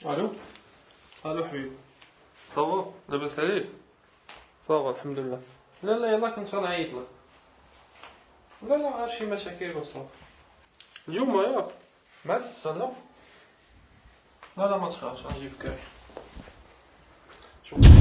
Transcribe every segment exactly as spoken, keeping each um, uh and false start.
الو الو حبيبي، صافا لاباس عليك؟ صافا الحمد لله. لا لا يلاه كنت غنعيط لك. لا لا غير شي مشاكل وصافي. اليوم ياك مع السته؟ لا لا لا ما تخافش غنجيب كاي. شوف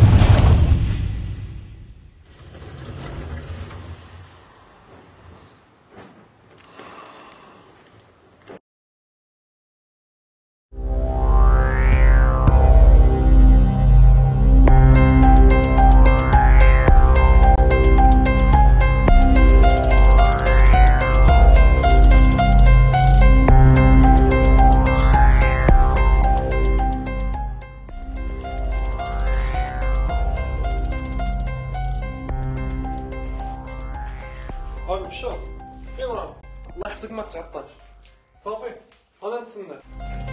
هاي مشى فين راه؟ الله يحفظك ما تعطلش. صافي انا نتسناك.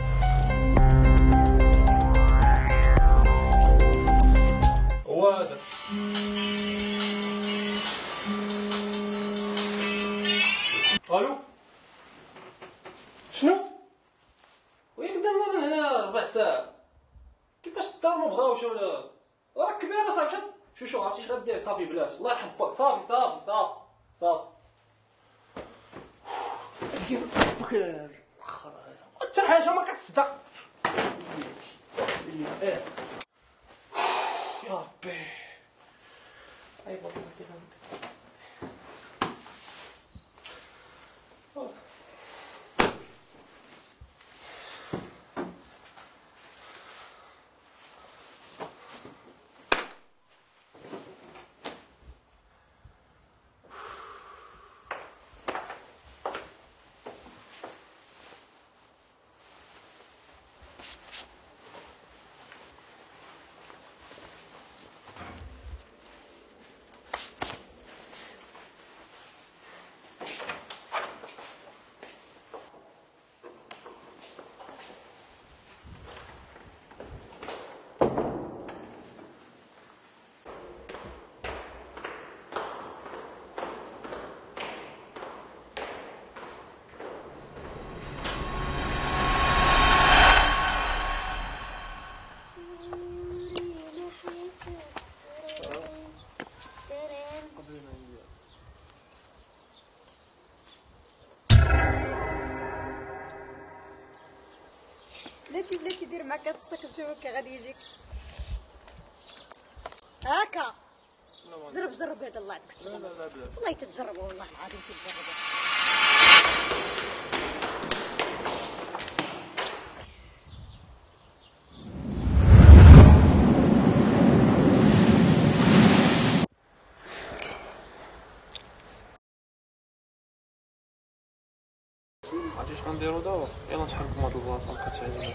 هو هذا. الو شنو؟ وياك درنا من هنا ربع ساعة. كيفاش الدار ما بغاوش ولا راك كبير صاحبي؟ شد شو شو عرفتي اش غدير؟ صافي بلاش الله يرحم باك. صافي صافي صافي صافي دير باك الاخر هذا حتى حاجة ما كتصدق. ايه يا ربي اي بابا كيف بلاتي بلاتي دير معاك هاد الصك نشوفك غادي يجيك هاكا. جرب جرب هذا الله يعطيك الصحة. لا لا لا بلاش والله تتجربوا والله العظيم تتجربوا. عرفتي اش غنديرو دابا؟ يلا نتحركو من هاد البلاصة مكتعجبني.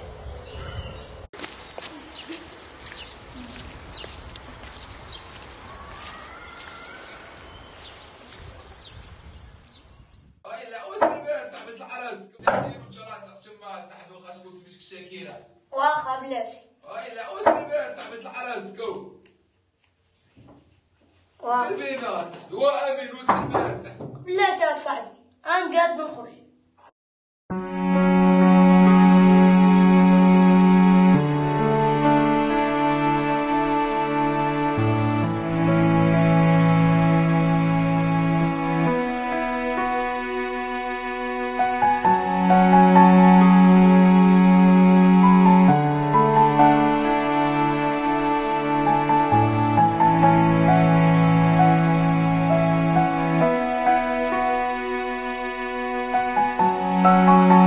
واخا بلاتي. هاي لا وصل بيت صاحبة العراس كو. وصل بينا صاحبي وامين وصل بيت صاحبي. بلاتي يا صاحبي انا قاعد نخرج. Thank you.